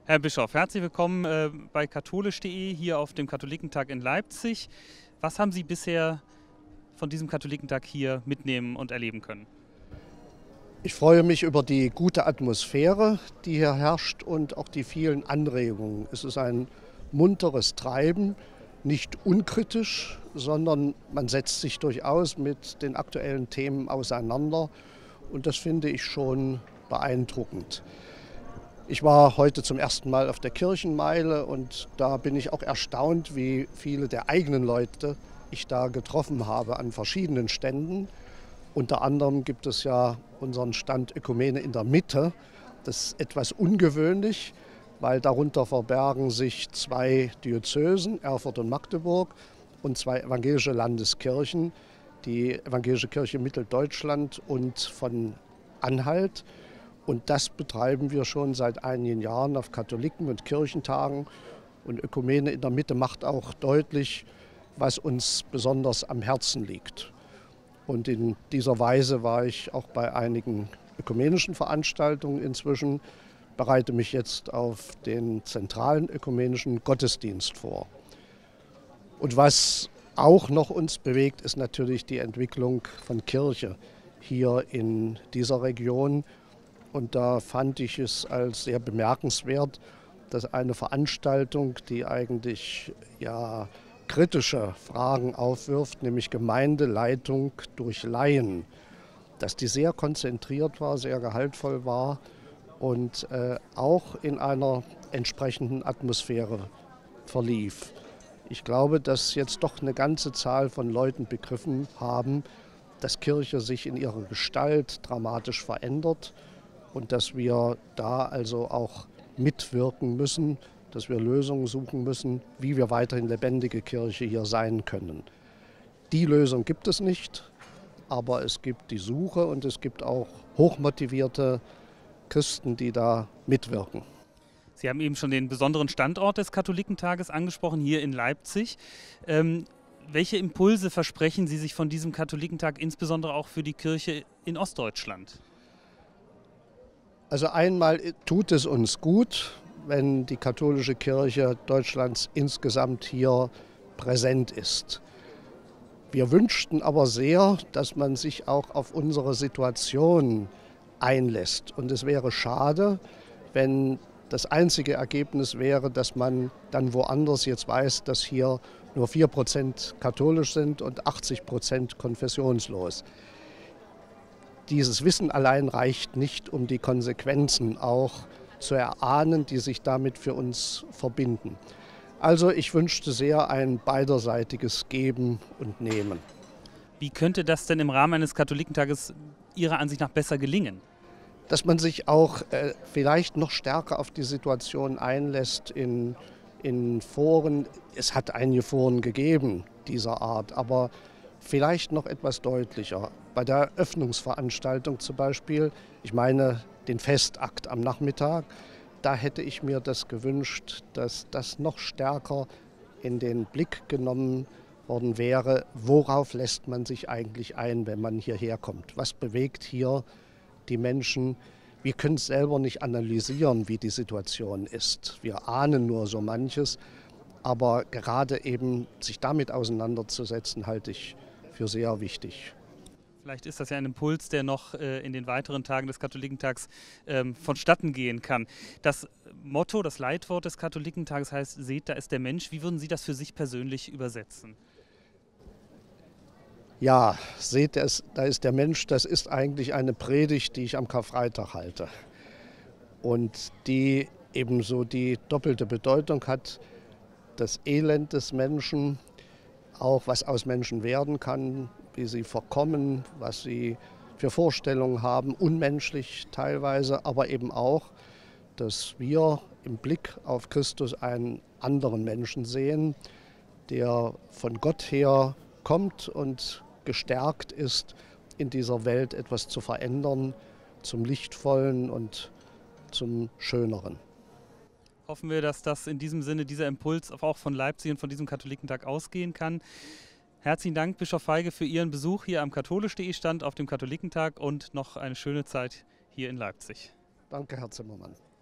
Herr Bischof, herzlich willkommen bei katholisch.de hier auf dem Katholikentag in Leipzig. Was haben Sie bisher von diesem Katholikentag hier mitnehmen und erleben können? Ich freue mich über die gute Atmosphäre, die hier herrscht und auch die vielen Anregungen. Es ist ein munteres Treiben, nicht unkritisch, sondern man setzt sich durchaus mit den aktuellen Themen auseinander und das finde ich schon beeindruckend. Ich war heute zum ersten Mal auf der Kirchenmeile und da bin ich auch erstaunt, wie viele der eigenen Leute ich da getroffen habe an verschiedenen Ständen. Unter anderem gibt es ja unseren Stand Ökumene in der Mitte. Das ist etwas ungewöhnlich, weil darunter verbergen sich zwei Diözesen, Erfurt und Magdeburg, und zwei evangelische Landeskirchen, die Evangelische Kirche Mitteldeutschland und von Anhalt. Und das betreiben wir schon seit einigen Jahren auf Katholiken- und Kirchentagen. Und Ökumene in der Mitte macht auch deutlich, was uns besonders am Herzen liegt. Und in dieser Weise war ich auch bei einigen ökumenischen Veranstaltungen inzwischen, bereite mich jetzt auf den zentralen ökumenischen Gottesdienst vor. Und was auch noch uns bewegt, ist natürlich die Entwicklung von Kirche hier in dieser Region. Und da fand ich es als sehr bemerkenswert, dass eine Veranstaltung, die eigentlich ja kritische Fragen aufwirft, nämlich Gemeindeleitung durch Laien, dass die sehr konzentriert war, sehr gehaltvoll war und auch in einer entsprechenden Atmosphäre verlief. Ich glaube, dass jetzt doch eine ganze Zahl von Leuten begriffen haben, dass Kirche sich in ihrer Gestalt dramatisch verändert und dass wir da also auch mitwirken müssen, dass wir Lösungen suchen müssen, wie wir weiterhin lebendige Kirche hier sein können. Die Lösung gibt es nicht, aber es gibt die Suche und es gibt auch hochmotivierte Christen, die da mitwirken. Sie haben eben schon den besonderen Standort des Katholikentages angesprochen, hier in Leipzig. Welche Impulse versprechen Sie sich von diesem Katholikentag, insbesondere auch für die Kirche in Ostdeutschland? Also einmal tut es uns gut, wenn die katholische Kirche Deutschlands insgesamt hier präsent ist. Wir wünschten aber sehr, dass man sich auch auf unsere Situation einlässt. Und es wäre schade, wenn das einzige Ergebnis wäre, dass man dann woanders jetzt weiß, dass hier nur 4% katholisch sind und 80% konfessionslos. Dieses Wissen allein reicht nicht, um die Konsequenzen auch zu erahnen, die sich damit für uns verbinden. Also ich wünschte sehr ein beiderseitiges Geben und Nehmen. Wie könnte das denn im Rahmen eines Katholikentages Ihrer Ansicht nach besser gelingen? Dass man sich auch vielleicht noch stärker auf die Situation einlässt in Foren. Es hat einige Foren gegeben dieser Art, aber vielleicht noch etwas deutlicher. Bei der Eröffnungsveranstaltung zum Beispiel, ich meine den Festakt am Nachmittag, da hätte ich mir das gewünscht, dass das noch stärker in den Blick genommen worden wäre. Worauf lässt man sich eigentlich ein, wenn man hierher kommt? Was bewegt hier die Menschen? Wir können es selber nicht analysieren, wie die Situation ist. Wir ahnen nur so manches. Aber gerade eben sich damit auseinanderzusetzen, halte ich für sehr wichtig. Vielleicht ist das ja ein Impuls, der noch in den weiteren Tagen des Katholikentags vonstatten gehen kann. Das Motto, das Leitwort des Katholikentages heißt, seht, da ist der Mensch. Wie würden Sie das für sich persönlich übersetzen? Ja, seht, da ist der Mensch, das ist eigentlich eine Predigt, die ich am Karfreitag halte. Und die ebenso die doppelte Bedeutung hat, das Elend des Menschen, auch was aus Menschen werden kann, wie sie verkommen, was sie für Vorstellungen haben, unmenschlich teilweise, aber eben auch, dass wir im Blick auf Christus einen anderen Menschen sehen, der von Gott her kommt und gestärkt ist, in dieser Welt etwas zu verändern, zum Lichtvollen und zum Schöneren. Hoffen wir, dass das in diesem Sinne, dieser Impuls auch von Leipzig und von diesem Katholikentag ausgehen kann. Herzlichen Dank, Bischof Feige, für Ihren Besuch hier am katholisch.de Stand auf dem Katholikentag und noch eine schöne Zeit hier in Leipzig. Danke, Herr Zimmermann.